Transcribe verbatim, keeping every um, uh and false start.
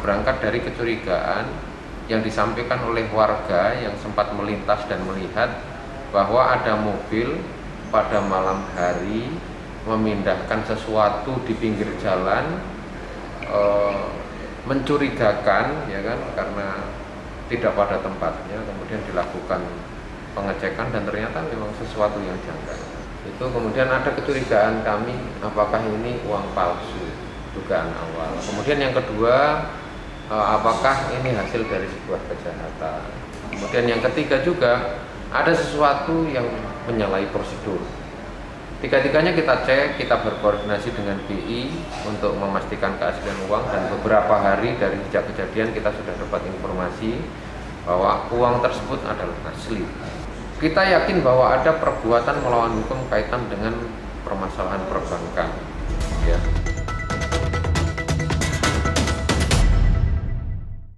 berangkat dari kecurigaan yang disampaikan oleh warga yang sempat melintas dan melihat bahwa ada mobil pada malam hari memindahkan sesuatu di pinggir jalan, e, mencurigakan, ya kan, karena tidak pada tempatnya. Kemudian dilakukan pengecekan dan ternyata memang sesuatu yang janggal. Itu kemudian ada kecurigaan kami, apakah ini uang palsu, dugaan awal. Kemudian yang kedua, apakah ini hasil dari sebuah kejahatan. Kemudian yang ketiga juga ada sesuatu yang menyalahi prosedur. Tiga-tiganya kita cek, kita berkoordinasi dengan B I untuk memastikan keaslian uang, dan beberapa hari dari sejak kejadian kita sudah dapat informasi bahwa uang tersebut adalah asli. Kita yakin bahwa ada perbuatan melawan hukum kaitan dengan permasalahan perbankan.